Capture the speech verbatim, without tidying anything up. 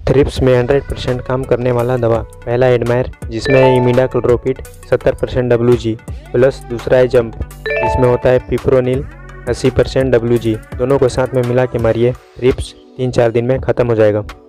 Thrips में hundred percent काम करने वाला दवा। पहला एडमायर जिसमें इमिडाक्लोप्रिड सत्तर परसेंट डब्ल्यू जी प्लस दूसरा है जंप जिसमें होता है पिप्रोनिल अस्सी परसेंट डब्ल्यू जी। दोनों को साथ में मिला के मारिए, थ्रिप्स तीन चार दिन में ख़त्म हो जाएगा।